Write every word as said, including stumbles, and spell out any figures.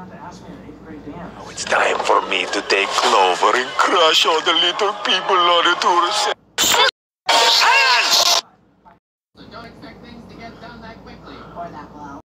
Oh, it's time for me to take Clover and crush all the little people on the tourist. Silence! So don't expect things to get done that quickly or that well.